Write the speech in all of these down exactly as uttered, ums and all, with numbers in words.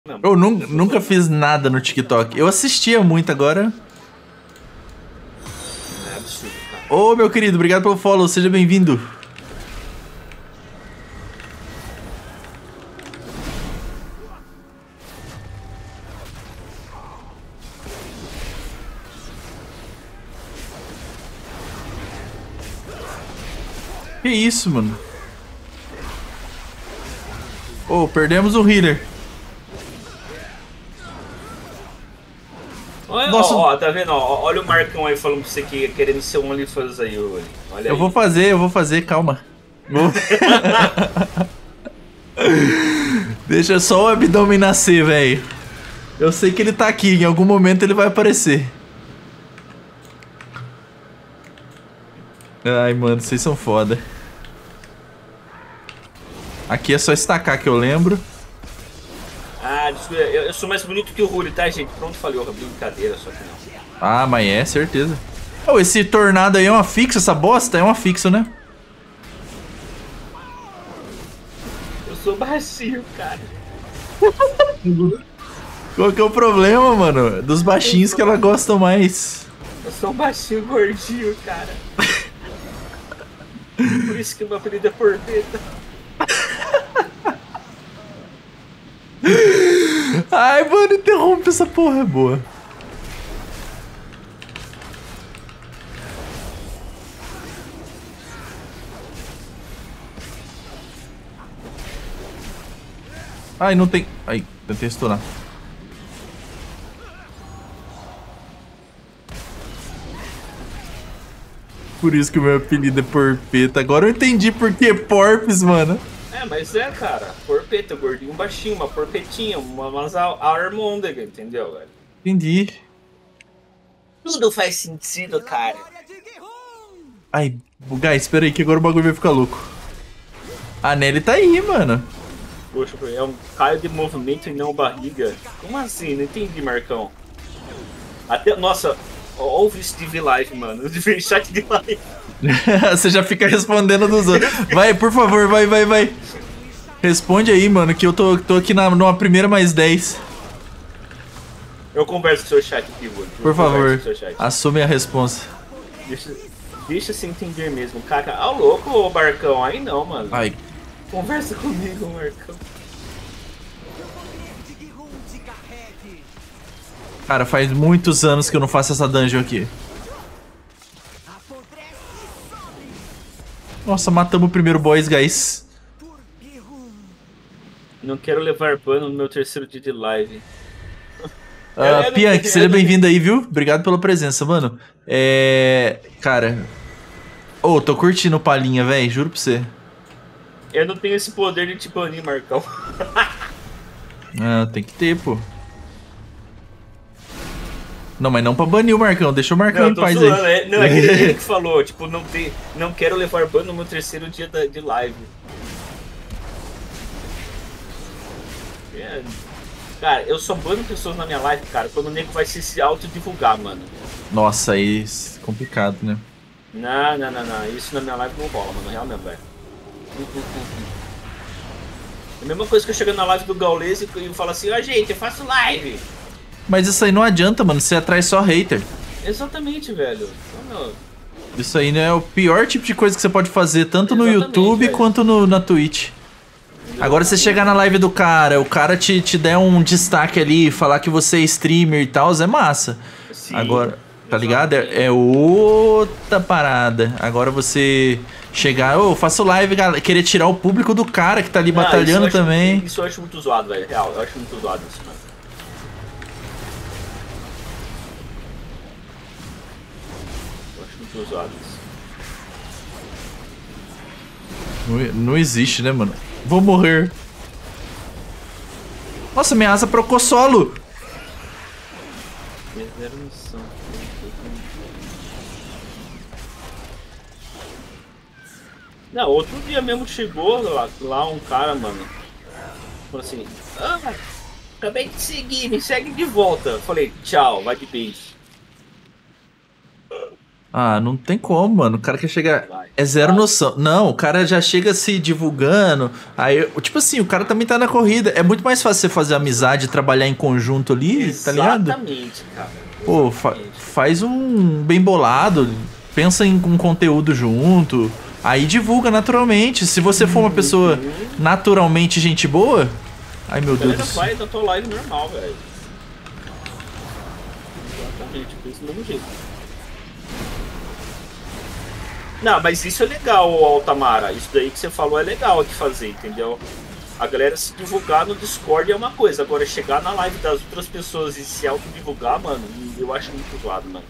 Não. Eu nunca, nunca fiz nada no TikTok. Eu assistia muito agora. É absurdo, cara. Ô, meu querido, obrigado pelo follow. Seja bem-vindo. Que isso, mano? Ô, perdemos o healer. Olha, Nossa. ó, ó, tá vendo? Ó, olha o Marcão aí falando pra você que querendo ser um OnlyFans aí, olha. Olha Eu aí. vou fazer, eu vou fazer, calma. Vou... Deixa só o abdômen nascer, velho. Eu sei que ele tá aqui, em algum momento ele vai aparecer. Ai, mano, vocês são foda. Aqui é só estacar que eu lembro. Ah, desculpa, eu, eu sou mais bonito que o Rulli, tá, gente? Pronto, falei, ó, brincadeira, só que não. Ah, mas é, certeza. Oh, esse tornado aí é uma fixa, essa bosta é uma fixa, né? Eu sou baixinho, cara. Qual que é o problema, mano? Dos baixinhos que ela gosta mais. Eu sou um baixinho gordinho, cara. Por isso que o meu apelido é Porpeta. Ai, mano, interrompe essa porra, é boa. Ai, não tem... Ai, tentei estourar. Por isso que o meu apelido é Porpeta. Agora eu entendi por que Porpes, mano. É, mas é, cara. Porpeta, gordinho, baixinho, uma porpetinha, uma, umas almôndegas, entendeu, velho? Entendi. Tudo faz sentido, cara. Ai, guys, espera aí que agora o bagulho vai ficar louco. A Nelly tá aí, mano. Poxa, é um caio de movimento e não barriga. Como assim? Não entendi, Marcão. Até, nossa, ouve isso de V-Live, mano. De chat de live. Você já fica respondendo dos outros. Vai, por favor, vai, vai, vai. Responde aí, mano, que eu tô, tô aqui na, numa primeira mais dez. Eu converso com o seu chat aqui, Wood. Por favor, assume a responsa. Deixa, deixa se entender mesmo, cara. Ah, louco, ô Barcão. Aí não, mano. Ai. Conversa comigo, Marcão. Cara, faz muitos anos que eu não faço essa dungeon aqui. Nossa, matamos o primeiro boss, guys. Não quero levar pano no meu terceiro dia de live. Uh, Piank, seja bem-vindo aí, viu? Obrigado pela presença, mano. É... Cara... Ô, oh, tô curtindo o Palhinha, velho. Juro pra você. Eu não tenho esse poder de te banir, Marcão. Ah, tem que ter, pô. Não, mas não pra banir o Marcão. Deixa o Marcão não, em paz zoando, aí. É, não, é aquele ele que falou, tipo, não, tem, não quero levar ban no meu terceiro dia da, de live. É, cara, eu só bano pessoas na minha live, cara, quando o nego vai se, se autodivulgar, mano. Nossa, aí é complicado, né? Não, não, não, não. Isso na minha live não rola, mano. Real mesmo, velho. É a mesma coisa que eu chego na live do Gaules e eu falo assim, ó, oh, gente, eu faço live. Mas isso aí não adianta, mano. Você atrai só hater. Exatamente, velho. Então, isso aí né, é o pior tipo de coisa que você pode fazer, tanto Exatamente, no YouTube velho. quanto no, na Twitch. Exatamente. Agora você chegar na live do cara, o cara te, te der um destaque ali, falar que você é streamer e tal, é massa. Sim, agora, tá ligado? É, é outra parada. Agora você chegar, ô, oh, faço live, galera, querer tirar o público do cara que tá ali não, batalhando isso também. Acho, isso eu acho muito zoado, velho. Real, eu acho muito zoado isso, mano. Zoado isso. Não, não existe, né, mano? Vou morrer. Nossa, minha asa procou solo. Não, outro dia mesmo chegou lá, lá um cara, mano. Falou assim: ah, acabei de seguir, me segue de volta. Falei: tchau, vai de base. Ah, não tem como, mano. O cara quer chegar... Vai. É zero noção. Não, o cara já chega se divulgando. Aí, tipo assim, o cara também tá na corrida. É muito mais fácil você fazer amizade, trabalhar em conjunto ali, Exatamente, tá ligado? Exatamente, cara. Pô, fa faz um bem bolado. Pensa em um conteúdo junto. Aí divulga naturalmente. Se você for uma pessoa naturalmente gente boa. Ai, meu Deus do céu. Vai da tua live normal, velho. Exatamente, por isso do mesmo jeito. Não, mas isso é legal, Altamara. Isso daí que você falou é legal de fazer, entendeu? A galera se divulgar no Discord é uma coisa. Agora, chegar na live das outras pessoas e se autodivulgar, mano, eu acho muito zoado, mano.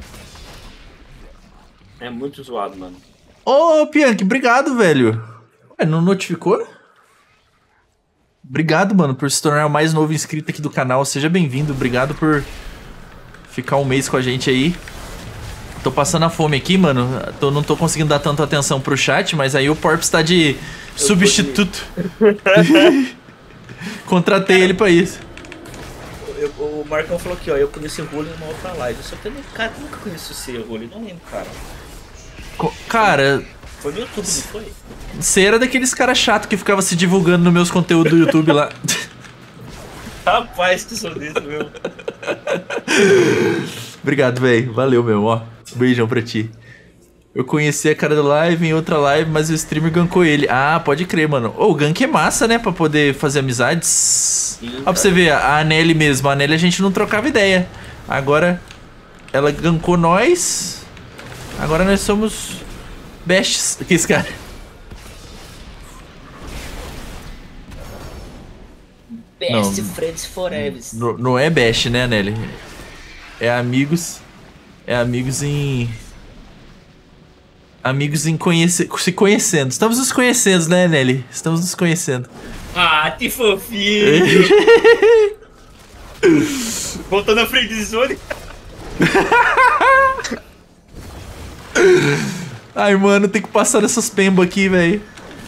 É muito zoado, mano. Ô, Piank, obrigado, velho. Ué, não notificou? Obrigado, mano, por se tornar o mais novo inscrito aqui do canal. Seja bem-vindo. Obrigado por ficar um mês com a gente aí. Tô passando a fome aqui, mano. Tô, não tô conseguindo dar tanta atenção pro chat, mas aí o Porps tá de substituto. Contratei ele pra isso. Eu, o Marcão falou aqui, ó. Eu conheci o Rolling numa outra live. Eu só tenho um cara que nunca conheci o seu Rolling. Não lembro, cara. Co cara. Foi no YouTube, não foi? Você era daqueles caras chatos que ficava se divulgando nos meus conteúdos do YouTube lá. Rapaz, que sou desse, meu. Obrigado, velho. Valeu, meu. Ó, beijão pra ti. Eu conheci a cara da live em outra live, mas o streamer gankou ele. Ah, pode crer, mano. Ô, o gank é massa, né? Pra poder fazer amizades. Sim, ó, pra você ver, a Anelli mesmo. A Anelli a gente não trocava ideia. Agora, ela gankou nós. Agora nós somos bestes. Que esse cara? Best friends forever. Não, não é best, né, Anelli? É amigos. É amigos em. Amigos em conhecer. Se conhecendo. Estamos nos conhecendo, né, Nelly? Estamos nos conhecendo. Ah, que fofinho! Voltando à friendzone. Ai, mano, tem que passar nessas pembas aqui, velho.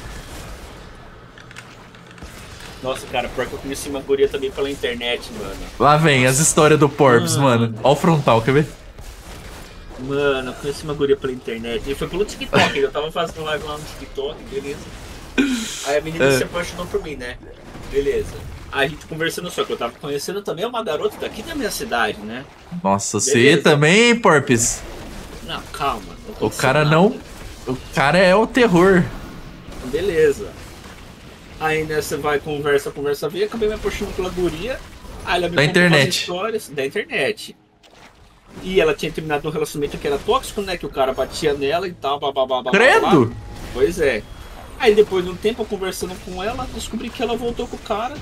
Nossa, cara, pior que eu conheci uma guria também pela internet, mano. Lá vem as histórias do Porps, mano. mano. Ó o frontal, quer ver? Mano, eu conheci uma guria pela internet. E foi pelo TikTok, eu tava fazendo live lá no TikTok, beleza. Aí a menina é. se apaixonou por mim, né? Beleza. Aí a gente conversando, só que eu tava conhecendo também uma garota daqui da minha cidade, né? Nossa, você também, Porps? Não, calma. Não o cara nada. não... O cara é o terror. Beleza. Aí nessa vai, conversa, conversa, vem, acabei me apaixonando pela guria. Aí ela me da internet. Histórias da internet. E ela tinha terminado um relacionamento que era tóxico, né? Que o cara batia nela e tal, babá. Credo! Pois é. Aí depois de um tempo, conversando com ela, descobri que ela voltou com o cara.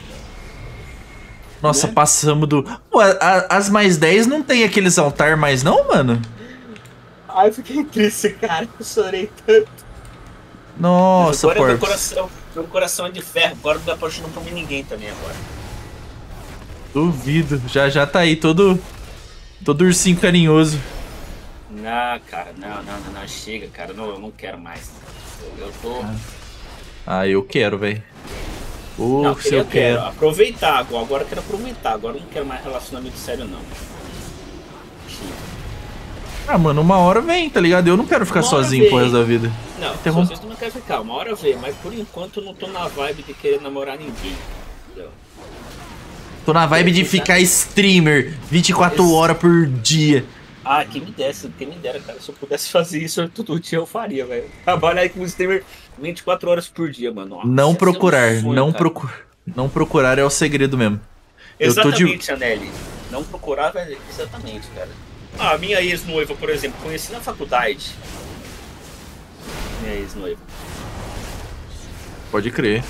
Nossa, né? Passamos do... Pô, a, a, as mais dez não tem aqueles altar mais não, mano? Ai, eu fiquei triste, cara. Eu chorei tanto. Nossa, agora Porps. Meu coração, meu coração é de ferro. Agora não me apaixono por mim ninguém também agora. Duvido. Já já tá aí todo... Todo ursinho carinhoso. Não, cara, não, não, não, não. Chega, cara. Não, eu não quero mais. Eu, eu tô... Ah, eu quero, velho. Oh, não, se eu, eu quero. quero. Aproveitar agora. Agora eu quero aproveitar. Agora eu não quero mais relacionamento sério, não. Chega. Ah, mano, uma hora vem, tá ligado? Eu não quero ficar sozinho vem. pro resto da vida. Não, Interrom... vocês não querem ficar. Uma hora vem. Mas por enquanto eu não tô na vibe de querer namorar ninguém. Entendeu? Tô na vibe de ficar streamer vinte e quatro horas por dia. Ah, quem me desse, quem me dera, cara. Se eu pudesse fazer isso todo dia, eu faria, velho. Trabalhar aí como streamer vinte e quatro horas por dia, mano. Nossa, não procurar, é um sonho, não, procu não procurar é o segredo mesmo. Exatamente, eu tô de... Anelli. Não procurar, velho. Exatamente, cara. Ah, a minha ex-noiva, por exemplo, conheci na faculdade. Minha ex-noiva. Pode crer.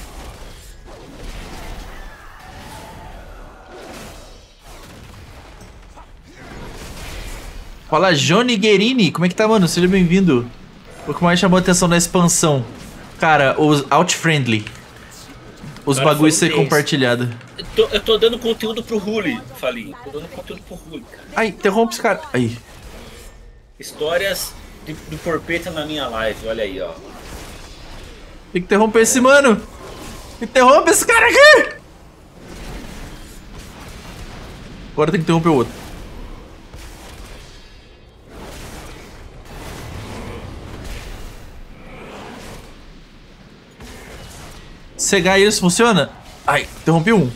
Fala, Johnny Guerini, como é que tá, mano? Seja bem-vindo. O que mais chamou a atenção na expansão? Cara, os out-friendly. Os Agora bagulhos ser compartilhado. Eu tô, eu tô dando conteúdo pro Huli, Falinho. Tô dando conteúdo pro Huli, cara. Ai, interrompe esse cara. Aí. Histórias de, do Porpeta na minha live, olha aí, ó. Tem que interromper esse mano. Interrompe esse cara aqui. Agora tem que interromper o outro. cegar eles funciona? Ai, interrompi um.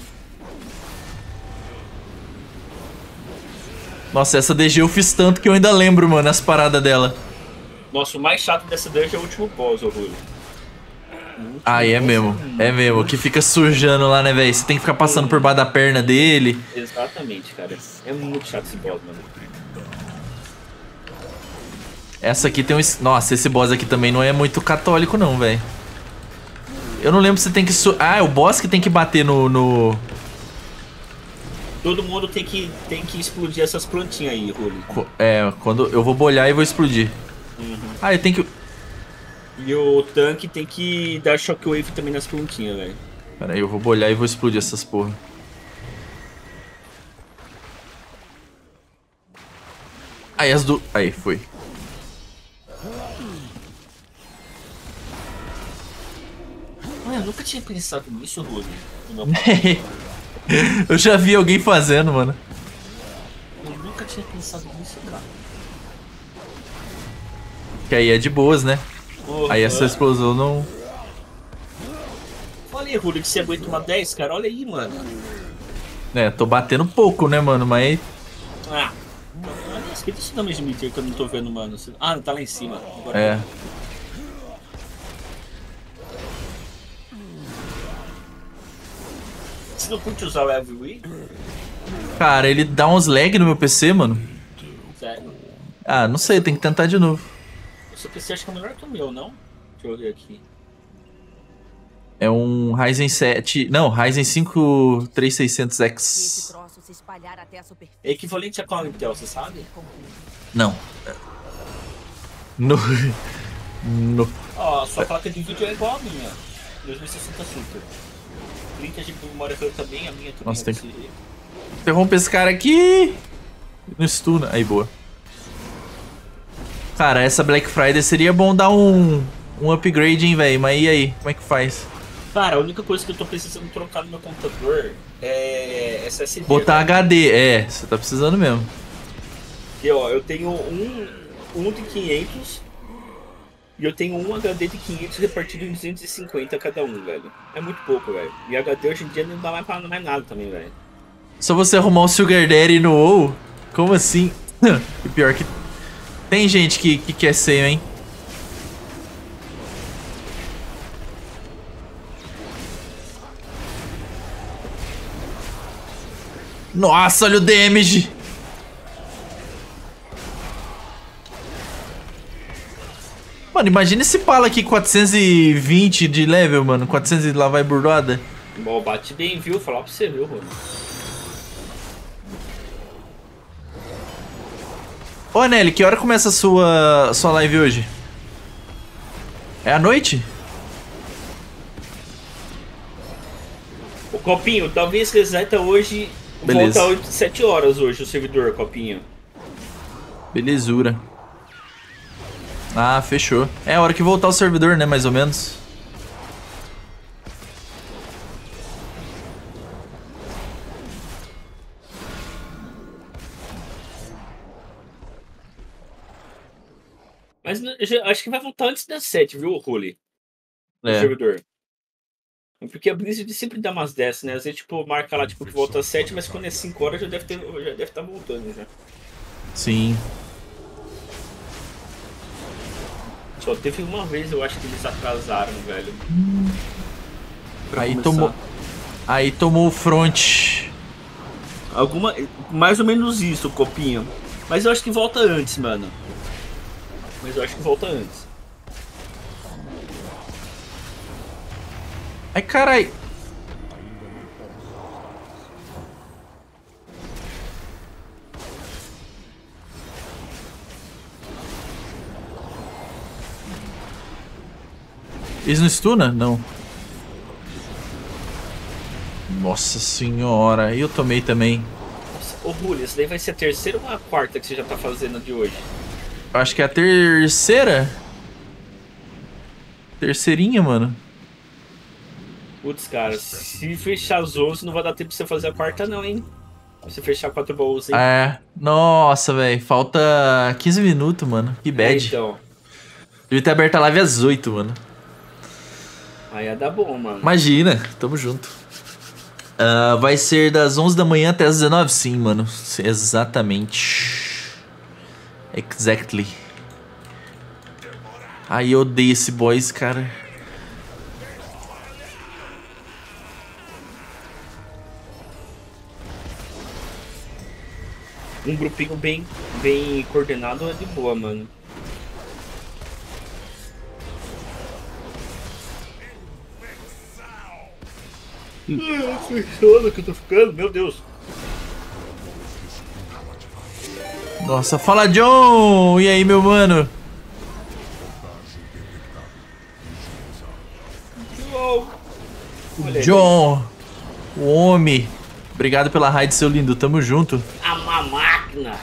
Nossa, essa D G eu fiz tanto que eu ainda lembro, mano, as paradas dela. Nossa, o mais chato dessa dungeon é o último boss, orgulho. Ah, é mesmo, é mesmo, que fica sujando lá, né, velho? Você tem que ficar passando por baixo da perna dele. Exatamente, cara. É muito chato esse boss, mano. Essa aqui tem um... Nossa, esse boss aqui também não é muito católico, não, velho. Eu não lembro se tem que... Su... Ah, é o boss que tem que bater no... no... Todo mundo tem que, tem que explodir essas plantinhas aí, Ruli. É, quando eu vou bolhar e vou explodir. Uhum. Ah, eu tenho que... E o tanque tem que dar shockwave também nas plantinhas, velho. Pera aí, eu vou bolhar e vou explodir essas porra. Aí as do... Aí, foi. Mano, eu nunca tinha pensado nisso, Ruli. Eu já vi alguém fazendo, mano. Eu nunca tinha pensado nisso, cara. Que aí é de boas, né? Uhum. Aí essa explosão não... Falei, Ruli, que você aguenta uma dez, cara. Olha aí, mano. É, tô batendo pouco, né, mano? Mas... Ah. Olha, esquenta esse nome de meter que eu não tô vendo, mano. Ah, tá lá em cima. Agora é. Você não curte usar o Every? Cara, ele dá uns lag no meu P C, mano. Sério? Ah, não sei, tem que tentar de novo. O seu P C acho que é melhor que o meu, não? Deixa eu ver aqui. É um Ryzen sete... Não, Ryzen cinco três mil e seiscentos X. É equivalente a qual Intel, você sabe? Não. No... no... Ó, a sua placa de vídeo é igual a minha. dois mil e sessenta Super. trinta gigas de memória RAM também, a minha também. Nossa, tem que... Interrompe esse cara aqui. No stun. Aí, boa. Cara, essa Black Friday seria bom dar um... Um upgrade, hein, velho. Mas e aí? Como é que faz? Cara, a única coisa que eu tô precisando trocar no meu computador é S S D. Botar né? H D, é. Você tá precisando mesmo. E ó, eu tenho um, um de quinhentos e eu tenho um H D de quinhentos repartido em duzentos e cinquenta cada um, velho. É muito pouco, velho. E H D hoje em dia não dá mais pra mais nada também, velho. Só você arrumar um Sugar Daddy no WoW? Como assim? E pior que... Tem gente que, que quer ser, hein? Nossa, olha o damage! Mano, imagina esse pala aqui, quatrocentos e vinte de level, mano. quatrocentos e lá vai burdoada. Bom, bate bem, viu? Falar pra você, viu, mano? Ô, Nelly, que hora começa a sua, sua live hoje? É à noite? O Copinho, talvez reseta hoje. Beleza. Volta oito, sete horas hoje o servidor, Copinho. Belezura. Ah, fechou. É a hora que voltar o servidor, né? Mais ou menos. Mas já, acho que vai voltar antes das sete, viu, Ruli? O É. servidor. Porque a Blizzard sempre dá umas dessas, né? Às vezes, tipo, marca lá, tipo, que volta às sete, mas quando é cinco horas já deve ter, já deve estar voltando, já. Sim. Só teve uma vez, eu acho que eles atrasaram, velho. Aí começar. tomou... Aí tomou o front. Alguma... Mais ou menos isso, Copinho. Mas eu acho que volta antes, mano. Mas eu acho que volta antes. Ai, carai. Eles não stuna? Não. Nossa senhora. Eu tomei também. Nossa, ô, Ruli, isso daí vai ser a terceira ou a quarta que você já tá fazendo de hoje? Eu acho que é a terceira. Terceirinha, mano. Putz, cara, se fechar as onze não vai dar tempo pra você fazer a quarta não, hein? Se você fechar quatro baús, hein? É. Nossa, velho. Falta quinze minutos, mano. Que bad. É, então. Devia ter aberto a live às oito, mano. Aí ia dar bom, mano. Imagina, tamo junto. Uh, vai ser das onze da manhã até as dezenove? Sim, mano. Exatamente. Exactly. Ai, eu odeio esse boss, cara. Um grupinho bem, bem coordenado é de boa, mano. Que sono que eu tô ficando, meu Deus. Nossa, fala John! E aí, meu mano? Olha John, o homem. Obrigado pela raid, seu lindo. Tamo junto. A uma máquina.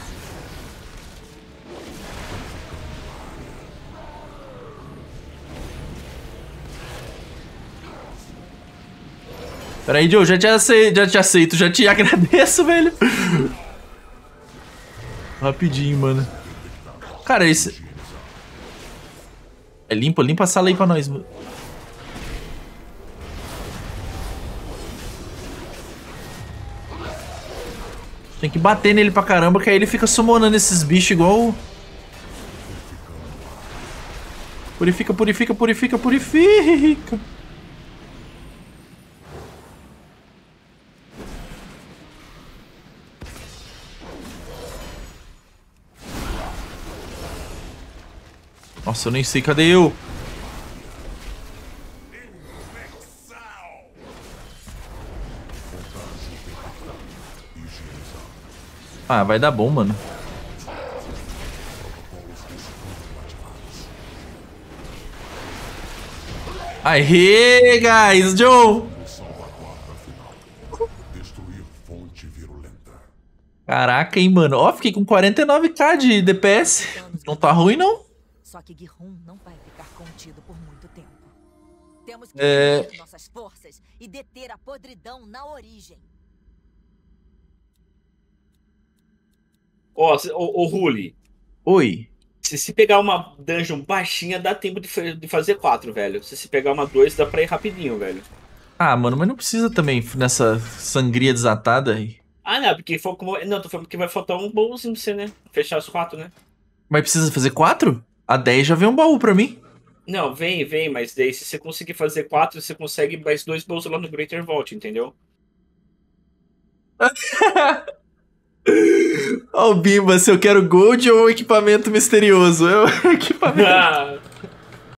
Pera aí, Joe, já te aceito, já te aceito, já te agradeço, velho. Rapidinho, mano. Cara, esse... É, limpa, limpa a sala aí pra nós, mano. Tem que bater nele pra caramba, que aí ele fica summonando esses bichos igual... Purifica, purifica, purifica, purifica. Nossa, eu nem sei, cadê eu? Ah, vai dar bom, mano. Aê, guys, Joe! Caraca, hein, mano. Ó, fiquei com quarenta e nove k de D P S. Não tá ruim, não. Só que Gihun não vai ficar contido por muito tempo. Temos que É... unir nossas forças e deter a podridão na origem. Ó, ô, ô Ruli. Oi. Se se pegar uma dungeon baixinha, dá tempo de, de fazer quatro, velho. Se se pegar uma dois, dá pra ir rapidinho, velho. Ah, mano, mas não precisa também nessa sangria desatada aí. Ah, não, porque foi como... Não, tô falando que vai faltar um baúzinho pra você, né? Fechar os quatro, né? Mas precisa fazer quatro? A dez já vem um baú pra mim. Não, vem, vem, mas daí se você conseguir fazer quatro, você consegue mais dois baús lá no Greater Vault, entendeu? Ó, o Bimba, se eu quero gold ou equipamento misterioso? Eu, equipamento. Ah,